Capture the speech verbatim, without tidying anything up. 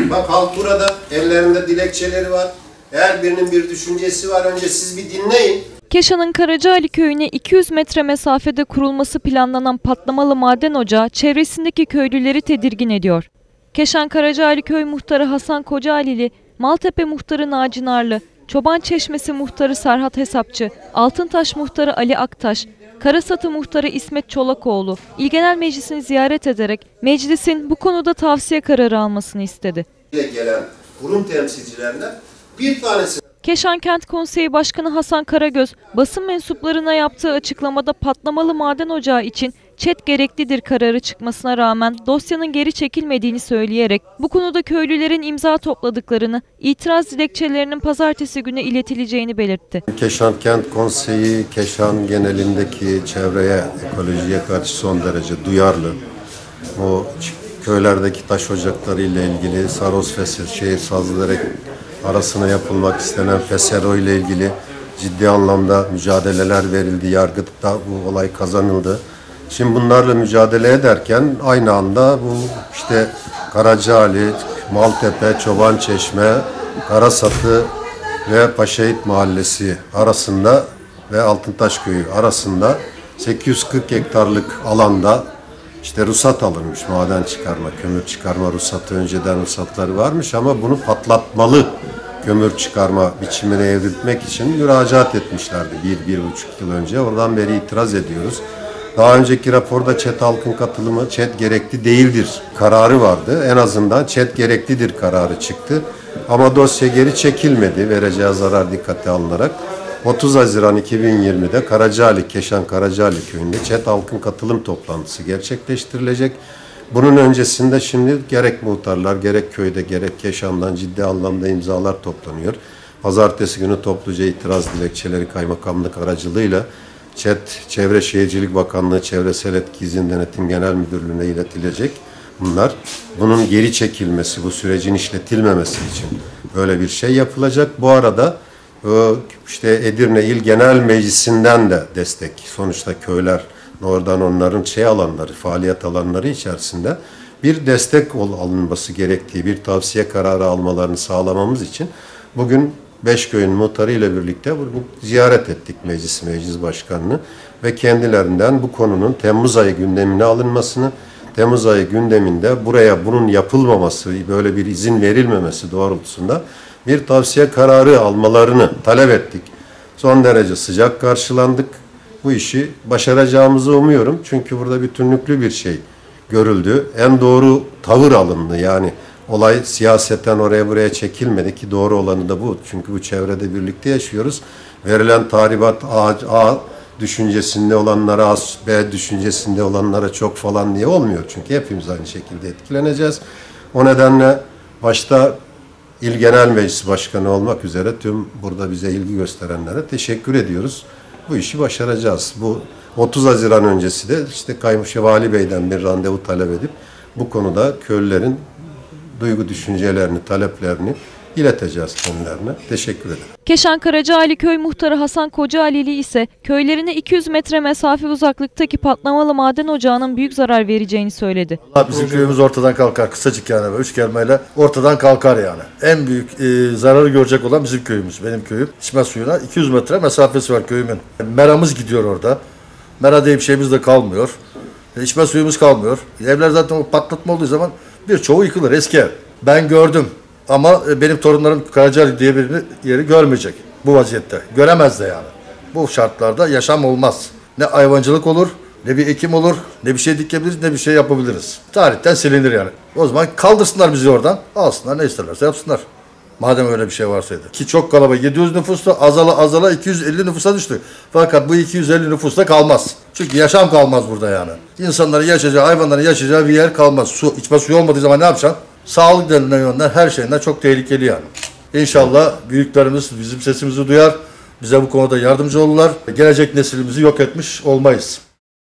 Bak halk burada, ellerinde dilekçeleri var. Her birinin bir düşüncesi var. Önce siz bir dinleyin. Keşan'ın Karacaali köyüne iki yüz metre mesafede kurulması planlanan patlamalı maden ocağı çevresindeki köylüleri tedirgin ediyor. Keşan Karacaali köy muhtarı Hasan Kocaalili, Maltepe muhtarı Naci Narlı, Çoban Çeşmesi muhtarı Serhat Hesapçı, Altıntaş muhtarı Ali Aktaş, Karasatı muhtarı İsmet Çolakoğlu, İl Genel Meclisi'ni ziyaret ederek meclisin bu konuda tavsiye kararı almasını istedi. Gelen kurum temsilcilerinden bir tanesi. Keşan Kent Konseyi Başkanı Hasan Karagöz, basın mensuplarına yaptığı açıklamada patlamalı maden ocağı için ÇED gereklidir kararı çıkmasına rağmen dosyanın geri çekilmediğini söyleyerek bu konuda köylülerin imza topladıklarını, itiraz dilekçelerinin pazartesi günü iletileceğini belirtti. Keşan Kent Konseyi, Keşan genelindeki çevreye, ekolojiye karşı son derece duyarlı. O köylerdeki taş ocakları ile ilgili Saros Fesir, şehir sazlıları arasına yapılmak istenen Fesero ile ilgili ciddi anlamda mücadeleler verildi. Yargıda bu olay kazanıldı. Şimdi bunlarla mücadele ederken aynı anda bu işte Karacaali, Maltepe, Çobançeşme, Karasatı ve Paşayiğit Mahallesi arasında ve Altıntaş Köyü arasında sekiz yüz kırk hektarlık alanda işte ruhsat alınmış, maden çıkarma, kömür çıkarma ruhsatı, önceden ruhsatları varmış ama bunu patlatmalı kömür çıkarma biçimine evrilmek için müracaat etmişlerdi bir, bir buçuk yıl önce. Oradan beri itiraz ediyoruz. Daha önceki raporda ÇED halkın katılımı, ÇED gerekli değildir kararı vardı. En azından ÇED gereklidir kararı çıktı. Ama dosya geri çekilmedi vereceği zarar dikkate alınarak. otuz Haziran iki bin yirmide Karacaali, Keşan Karacaali köyünde ÇED halkın katılım toplantısı gerçekleştirilecek. Bunun öncesinde şimdi gerek muhtarlar, gerek köyde, gerek Keşan'dan ciddi anlamda imzalar toplanıyor. Pazartesi günü topluca itiraz dilekçeleri kaymakamlık aracılığıyla ÇED, Çevre Şehircilik Bakanlığı Çevresel Etki İzin Denetim Genel Müdürlüğü'ne iletilecek. Bunlar, bunun geri çekilmesi, bu sürecin işletilmemesi için böyle bir şey yapılacak. Bu arada işte Edirne İl Genel Meclisi'nden de destek. Sonuçta köyler, oradan onların şey alanları, faaliyet alanları içerisinde bir destek alınması gerektiği, bir tavsiye kararı almalarını sağlamamız için bugün beş köyün muhtarı ile birlikte ziyaret ettik meclis, meclis başkanını ve kendilerinden bu konunun Temmuz ayı gündemine alınmasını, Temmuz ayı gündeminde buraya bunun yapılmaması, böyle bir izin verilmemesi doğrultusunda bir tavsiye kararı almalarını talep ettik. Son derece sıcak karşılandık. Bu işi başaracağımızı umuyorum. Çünkü burada bütünlüklü bir şey görüldü. En doğru tavır alındı. Yani olay siyaseten oraya buraya çekilmedi ki doğru olanı da bu. Çünkü bu çevrede birlikte yaşıyoruz. Verilen tahribat A, A düşüncesinde olanlara, A, B düşüncesinde olanlara çok falan diye olmuyor. Çünkü hepimiz aynı şekilde etkileneceğiz. O nedenle başta İl Genel Meclisi Başkanı olmak üzere tüm burada bize ilgi gösterenlere teşekkür ediyoruz. Bu işi başaracağız. Bu otuz Haziran öncesi de işte Kaymakam Vali Bey'den bir randevu talep edip bu konuda köylülerin duygu düşüncelerini, taleplerini ileteceğiz kendilerine. Teşekkür ederim. Keşan Karacaali köy muhtarı Hasan Kocaalili ise köylerine iki yüz metre mesafe uzaklıktaki patlamalı maden ocağının büyük zarar vereceğini söyledi. Bizim köyümüz ortadan kalkar. Kısacık yani üç kelimeyle ortadan kalkar yani. En büyük e, zararı görecek olan bizim köyümüz. Benim köyüm. İçme suyuna iki yüz metre mesafesi var köyümün. Meramız gidiyor orada. Mera diye bir şeyimiz de kalmıyor. E, içme suyumuz kalmıyor. Evler zaten o patlatma olduğu zaman birçoğu yıkılır. Eski ev. Ben gördüm. Ama benim torunlarım Karacaali diye birini yeri görmeyecek bu vaziyette. Göremez de yani. Bu şartlarda yaşam olmaz. Ne hayvancılık olur, ne bir ekim olur, ne bir şey dikebiliriz, ne bir şey yapabiliriz. Tarihten silinir yani. O zaman kaldırsınlar bizi oradan, alsınlar ne isterlerse yapsınlar. Madem öyle bir şey varsaydı. Ki çok kalabalık, yedi yüz nüfusla azala azala iki yüz elli nüfusa düştü. Fakat bu iki yüz elli nüfusta kalmaz. Çünkü yaşam kalmaz burada yani. İnsanların yaşayacağı, hayvanların yaşayacağı bir yer kalmaz. Su, içme suyu olmadığı zaman ne yapacaksın? Sağlık denilen yönden her şeyinden çok tehlikeli yani. İnşallah büyüklerimiz bizim sesimizi duyar, bize bu konuda yardımcı olurlar. Gelecek neslimizi yok etmiş olmayız.